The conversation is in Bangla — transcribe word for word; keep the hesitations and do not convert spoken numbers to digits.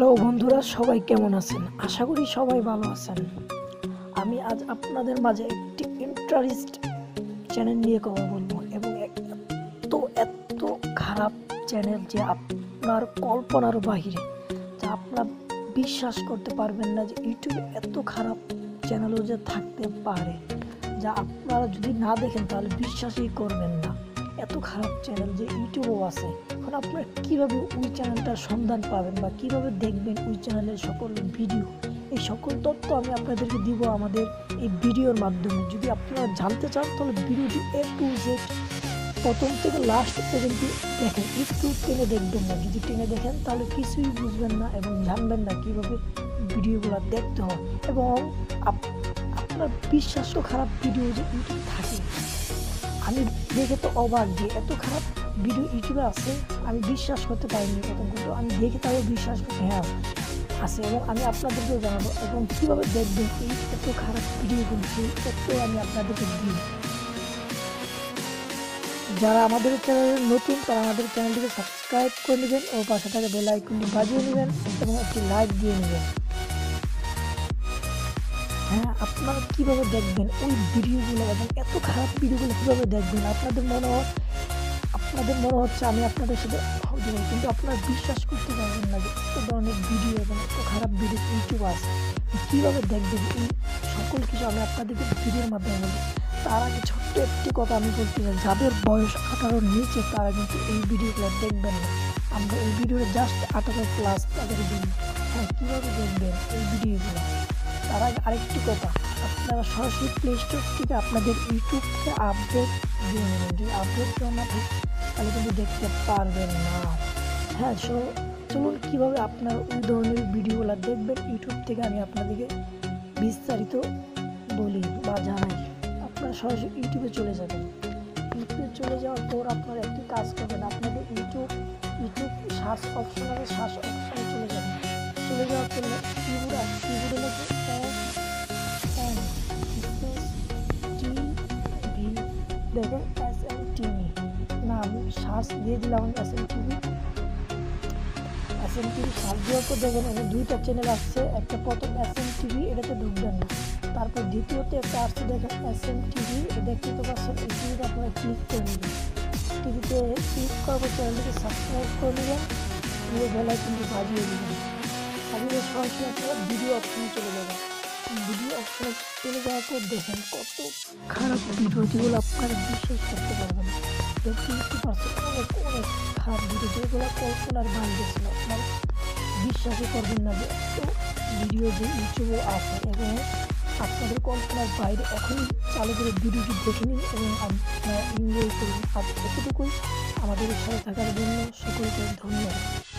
হ্যালো বন্ধুরা, সবাই কেমন আছেন? আশা করি সবাই ভালো আছেন। আমি আজ আপনাদের মাঝে একটি ইন্টারেস্ট চ্যানেল নিয়ে কথা বলবো, এবং এত এত খারাপ চ্যানেল যে আপনার কল্পনার বাহিরে, যা আপনার বিশ্বাস করতে পারবেন না যে ইউটিউবে এত খারাপ চ্যানেলও যে থাকতে পারে, যা আপনারা যদি না দেখেন তাহলে বিশ্বাসই করবেন না। এত খারাপ চ্যানেল যে ইউটিউবেও আছে। এখন আপনারা কীভাবে ওই চ্যানেলটার সন্ধান পাবেন বা কীভাবে দেখবেন ওই চ্যানেলের সকল ভিডিও, এই সকল তথ্য আমি আপনাদেরকে দিব আমাদের এই ভিডিওর মাধ্যমে। যদি আপনারা জানতে চান তাহলে ভিডিওটি এ টু জেড প্রথম থেকে লাস্ট পর্যন্ত দেখেন, একটু টেনে দেখবেন না। যদি টেনে দেখেন তাহলে কিছুই বুঝবেন না এবং জানবেন না কীভাবে ভিডিওগুলো দেখতে হয়। এবং আপনার বিশ্বাসও খারাপ ভিডিও যে ইউটিউব থাকে, আমি দেখে তো অবাক যে এত খারাপ ভিডিও ইউটিউবে আছে। আমি বিশ্বাস করতে পারিনি প্রথম, কিন্তু আমি দেখে তাও বিশ্বাস করতে হ্যাঁ আছে। এবং আমি আপনাদেরকেও জানাবো এবং কীভাবে দেখবেন এই এত খারাপ ভিডিওগুলো, সেই তথ্য আমি আপনাদেরকে দিই। যারা আমাদের চ্যানেলে নতুন তারা আমাদের চ্যানেলটিকে সাবস্ক্রাইব করে নেবেন ও পাশে থাকা বেল আইকনটি বাজিয়ে নেবেন এবং একটি লাইক দিয়ে নেবেন। হ্যাঁ, আপনারা কীভাবে দেখবেন ওই ভিডিওগুলো এবং এত খারাপ ভিডিওগুলো কীভাবে দেখবেন? আপনাদের মনে হয় আপনাদের মনে হচ্ছে আমি আপনাদের সাথে দেবো, কিন্তু আপনারা বিশ্বাস করতে পারবেন না যে এত ধরনের ভিডিও এবং এত খারাপ ভিডিও ইউটিউব আছে। কীভাবে দেখবেন এই সকল কিছু আমি আপনাদেরকে ভিডিওর মাধ্যমে বলবো। তার আগে ছোট্ট একটি কথা আমি বলতে চাই, যাদের বয়স আঠারোর নিচে তারা কিন্তু এই ভিডিওগুলো দেখবেন না। আমরা এই ভিডিওটা জাস্ট আঠারো প্লাস তাদের দিন। হ্যাঁ, কীভাবে দেখবেন এই ভিডিওগুলো? তার আগে আরেকটি কথা, আপনারা সরাসরি প্লে স্টোর থেকে আপনাদের ইউটিউবকে আপডেট দিয়ে নেবেন। যদি আপডেট দেওয়া না থাকে তাহলে কিন্তু দেখতে পারবেন না। হ্যাঁ, সো চলুন কীভাবে আপনার ওই ধরনের ভিডিওগুলো দেখবেন ইউটিউব থেকে আমি আপনাদেরকে বিস্তারিত বলি বা জানাই। আপনারা সরাসরি ইউটিউবে চলে যাবেন। ইউটিউবে চলে যাওয়ার পর আপনারা একটি কাজ করবেন, আপনাদের ইউটিউব ইউটিউব সার্চ অপশন আছে, সার্চ অপশনে চলে যাবেন। চলে যাওয়ার পর কিবোর্ড আছে, কিবোর্ডে লেখে দেখেন এস এম টিভি। না, আমি সার্চ দিয়ে দিলাম S M TV. S M TV search দেওয়ার পর দেখেন এখানে দুইটা চ্যানেল আসছে। একটা প্রথম এস এম টিভি, এটাতে ঢুকবেন না। তারপর দ্বিতীয়তে একটা আসছে, দেখেন এস এম টিভি, দেখতে তো পাচ্ছেন। এই টিভিতে আপনারা ক্লিক করে নেবেন। টিভিতে ক্লিক করার পর চ্যানেলটিকে সাবস্ক্রাইব করে নেবেন, পুরো বেলায় কিন্তু বাজিয়ে দেবেন। বাজিয়ে সরাসরি আপনারা ভিডিও অপশনে চলে যাবেন। ভিডিও অপশনে চলে যাওয়ার পর দেখেন কত খারাপ ভিডিও, যেগুলো আপনারা বিশ্বাস করতে পারবেন না। দেখতে বুঝতে পারছেন অনেক অনেক খারাপ ভিডিও, যেগুলো কল্পনার বাইরে ছিল। আপনার বিশ্বাসই করবেন না যে এত ভিডিও যে ইউটিউবে আছে, এবং আপনাদের কল্পনার বাইরে। এখনই চালু করে ভিডিওটি দেখে নিন এবং আপনারা এনজয় করুন। আর এতটুকুই, আমাদের সাথে থাকার জন্য সকলকে ধন্যবাদ।